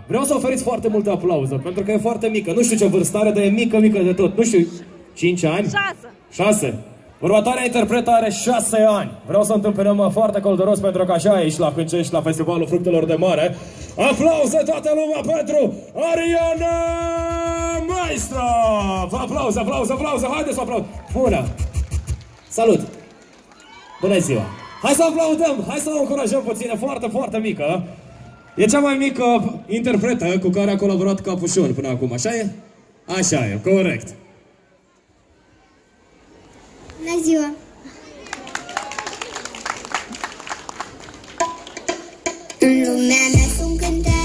Vreau să oferiți foarte multă aplauză, pentru că e foarte mică. Nu știu ce vârstă are, dar e mică, mică de tot. Nu știu, 5 ani? 6. Următoarea interpretă are 6 ani. Vreau să întâmpinăm foarte călduros, pentru că așa ești la Hâncești, la Festivalul Fructelor de Mare. Aplauze toată lumea pentru Ariana Maestra! Aplauze, aplauze, aplauze! Haideți să aplauze! Bună! Salut! Bună ziua! Hai să aplaudăm! Hai să o încurajăm puțin, e foarte, foarte mică. E cea mai mică interpretă cu care a colaborat Capușon până acum, așa e? Așa e, corect. Bună ziua! În lumea mea sunt cântare.